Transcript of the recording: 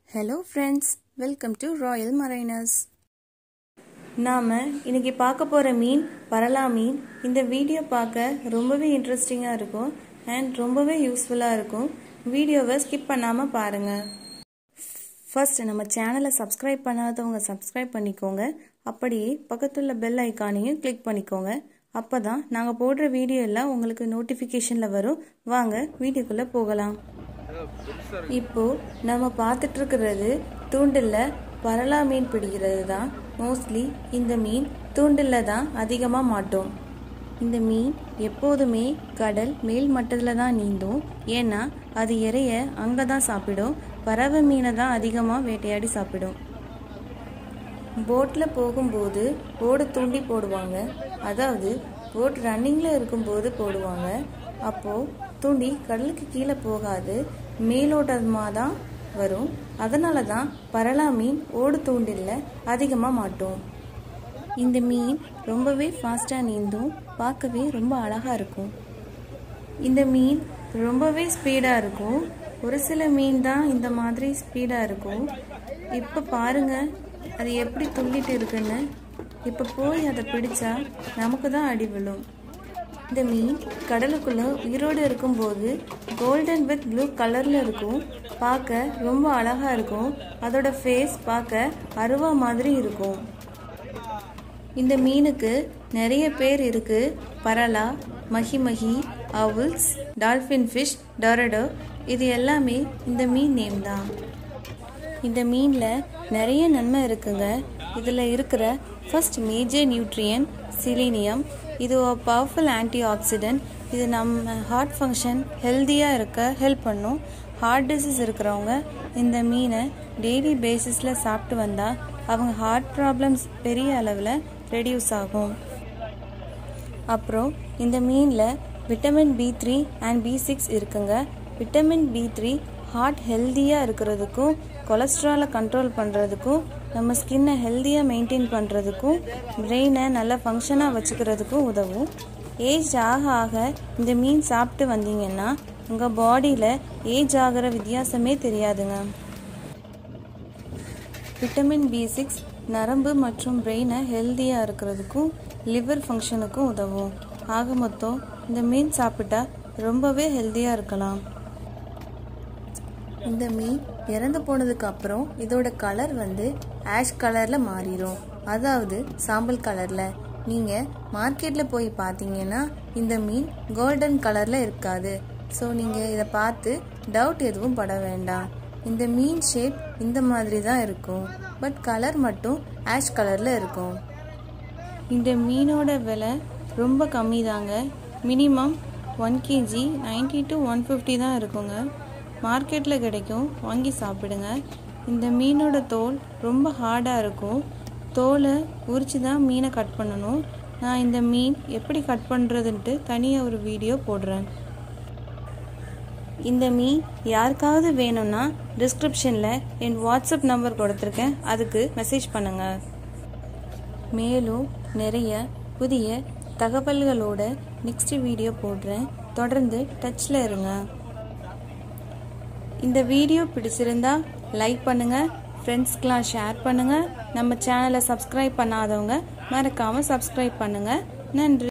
Hello friends, welcome to Royal Mariners. நாம இன்னைக்கு பார்க்க போற மீன் பரலா மீன். இந்த வீடியோ பார்க்க ரொம்பவே இன்ட்ரெஸ்டிங்கா இருக்கும் and ரொம்பவே யூஸ்ஃபுல்லா இருக்கும். வீடியோவை ஸ்கிப் பண்ணாம பாருங்க. ஃபர்ஸ்ட் நம்ம சேனலை சப்ஸ்கிரைப் பண்ணாதவங்க சப்ஸ்கிரைப் பண்ணிக்கோங்க. அப்படியே பக்கத்துள்ள பெல் ஐகானையும் கிளிக் பண்ணிக்கோங்க. அப்பதான் நாங்க போடுற வீடியோ எல்லாம் உங்களுக்கு நோட்டிபிகேஷன்ல வரும். வாங்க வீடியோக்குள்ள போகலாம். இப்போ நம்ம பார்த்துட்டு இருக்கிறது தூண்டில்ல பரலா மீன் பிடிக்கிறது தான். மோஸ்ட்லி இந்த மீன் தூண்டில்ல தான் அதிகமா மாட்டோம். இந்த மீன் எப்போதுமே கடல் மேல் மட்டத்துல தான் நீந்தும். ஏன்னா அது இறைய அங்கதான் சாப்பிடும். பறவை மீனை தான் அதிகமா வேட்டையாடி சாப்பிடும். போட்ல போகும்போது ஓடு தூண்டி போடுவாங்க. அதாவது போட் ரன்னிங்ல இருக்கும்போது போடுவாங்க. அப்போ தூண்டி கடலுக்கு கீழே போகாது, மேலோட்டமா தான் வரும். அதனால தான் பரலா மீன் ஓடு தூண்டில்ல அதிகமாக மாட்டோம். இந்த மீன் ரொம்பவே ஃபாஸ்டா நீந்தும். பார்க்கவே ரொம்ப அழகா இருக்கும். இந்த மீன் ரொம்பவே ஸ்பீடா இருக்கும். ஒரு சில மீன் தான் இந்த மாதிரி ஸ்பீடா இருக்கும். இப்போ பாருங்க அது எப்படி துள்ளிட்டு இருக்குன்னு. இப்போ போய் அதை பிடிச்சா நமக்கு தான் அடி விழும். இந்த மீன் கடலுக்குள்ள உயிரோடு இருக்கும்போது கோல்டன் வித் ப்ளூ கலர்ல இருக்கும். பார்க்க ரொம்ப அழகா இருக்கும். அதோட ஃபேஸ் பார்க்க அருவா மாதிரி இருக்கும். இந்த மீனுக்கு நிறைய பேர் இருக்கு. பரலா, மஹி, அவுல்ஸ், டால்ஃபின் ஃபிஷ், டொரடோ, இது எல்லாமே இந்த மீன் நேம் தான். இந்த மீனில் நிறைய நன்மை இருக்குங்க. இதில் இருக்கிற ஃபர்ஸ்ட் மேஜர் நியூட்ரியன் சிலீனியம். இது ஒரு பவர்ஃபுல் ஆன்டி ஆக்சிடென்ட். இது நம்ம ஹார்ட் ஃபங்க்ஷன் ஹெல்த்தியாக இருக்க ஹெல்ப் பண்ணும். ஹார்ட் டிசீஸ் இருக்கிறவங்க இந்த மீனை டெய்லி பேசிஸில் சாப்பிட்டு வந்தால் அவங்க ஹார்ட் ப்ராப்ளம்ஸ் பெரிய அளவில் ரெடியூஸ் ஆகும். அப்புறம் இந்த மீனில் விட்டமின் B3 அண்ட் B6 இருக்குங்க. விட்டமின் B3 ஹார்ட் ஹெல்த்தியாக இருக்கிறதுக்கும், கொலஸ்ட்ராலை கண்ட்ரோல் பண்ணுறதுக்கும், நம்ம ஸ்கின்னை ஹெல்த்தியாக மெயின்டைன் பண்ணுறதுக்கும், பிரெயினை நல்லா ஃபங்க்ஷனாக வச்சுக்கிறதுக்கும் உதவும். ஏஜ் ஆக ஆக இந்த மீன் சாப்பிட்டு வந்தீங்கன்னா உங்கள் பாடியில் ஏஜ் ஆகிற வித்தியாசமே தெரியாதுங்க. விட்டமின் B6 நரம்பு மற்றும் பிரெயினை ஹெல்த்தியாக இருக்கிறதுக்கும் லிவர் ஃபங்க்ஷனுக்கும் உதவும். ஆக மொத்தம் இந்த மீன் சாப்பிட்டா ரொம்பவே ஹெல்த்தியாக இருக்கலாம். இந்த மீன் இறந்து போனதுக்கு அப்புறம் இதோட கலர் ஆஷ் கலர்ல மாறிடும். அதாவது சாம்பல் கலர்ல. நீங்க மார்க்கெட்ல போய் பார்த்தீங்கன்னா இந்த மீன் கோல்டன் கலர்ல இருக்காது. ஸோ நீங்க இதை பார்த்து டவுட் எதுவும் பட வேண்டாம். இந்த மீன் ஷேப் இந்த மாதிரி தான் இருக்கும். பட் கலர் மட்டும் ஆஷ் கலர்ல இருக்கும். இந்த மீனோட விலை ரொம்ப கம்மி தாங்க. மினிமம் 1 kg 90 to 150 தான் இருக்குங்க. மார்க்கெட்டில் கிடைக்கும், வாங்கி சாப்பிடுங்க. இந்த மீனோட தோல் ரொம்ப ஹார்டாக இருக்கும். தோலை உரிச்சு தான் மீனை கட் பண்ணணும். நான் இந்த மீன் எப்படி கட் பண்ணுறதுன்ட்டு தனியாக ஒரு வீடியோ போடுறேன். இந்த மீன் யாருக்காவது வேணும்னா டிஸ்கிரிப்ஷனில் என் வாட்ஸ்அப் நம்பர் கொடுத்துருக்கேன், அதுக்கு மெசேஜ் பண்ணுங்கள். மேலும் நிறைய புதிய தகவல்களோட நெக்ஸ்ட் வீடியோ போடுறேன். தொடர்ந்து டச்சில் இருங்க. இந்த வீடியோ பிடிச்சிருந்தா லைக் பண்ணுங்க, ஃப்ரெண்ட்ஸ்க்கெலாம் ஷேர் பண்ணுங்க. நம்ம சேனலை சப்ஸ்கிரைப் பண்ணாதவங்க மறக்காம சப்ஸ்கிரைப் பண்ணுங்க. நன்றி.